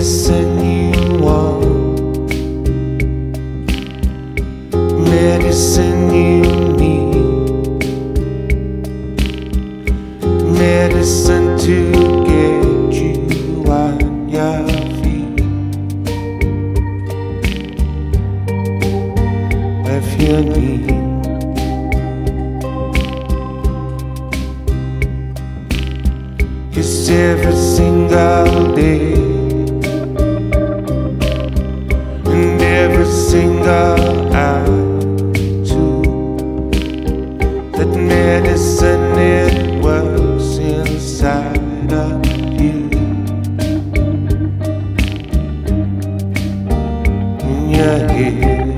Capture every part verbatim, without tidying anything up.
medicine you want, medicine you need, medicine to get you on your feet. If you need, it's every single day and every single hour too. That medicine, it works inside of you. In your head,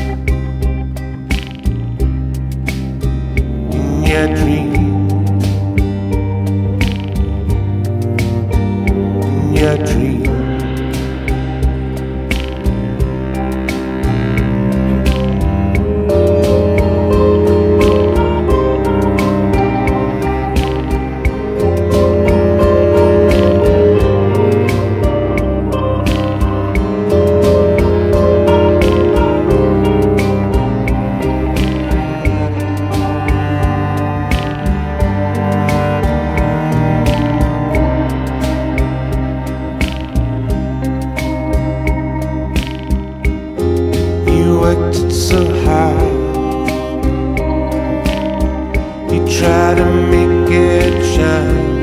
in your dreams, your dream. Worked it so hard, you try to make it shine.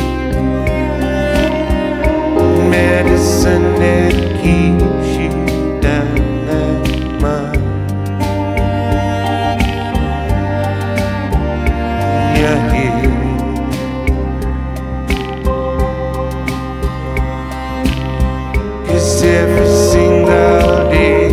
Medicine that keeps you down at mine. You're here, 'cause every single day,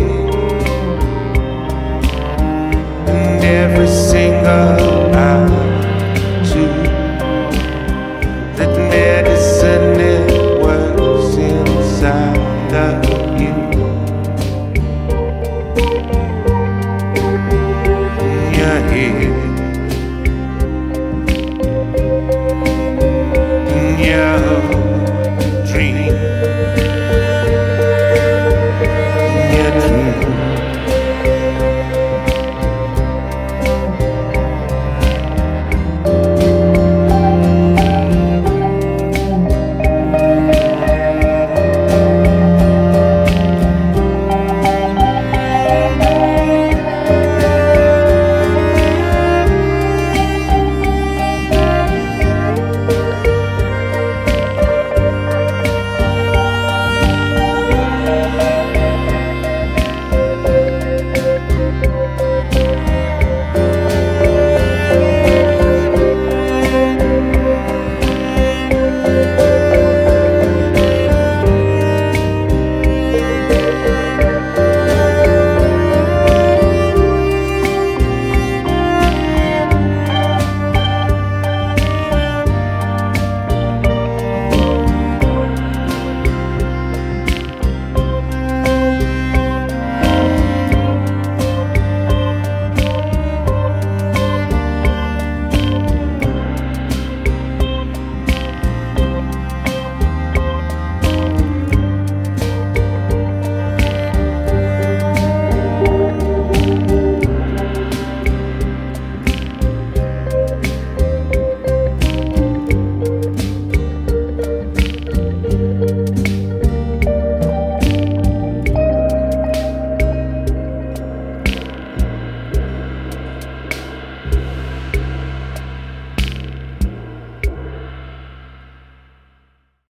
every single hour too, that medicine, it works inside of you. You're here.